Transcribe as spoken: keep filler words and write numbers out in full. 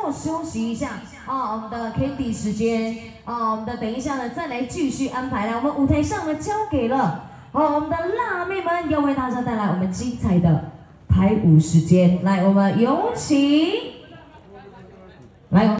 作休息一下啊，我们的 K D 时间啊，我们的等一下呢再来继续安排。来，我们舞台上呢交给了好我们的辣妹们，要为大家带来我们精彩的排舞时间。来，我们有请，来。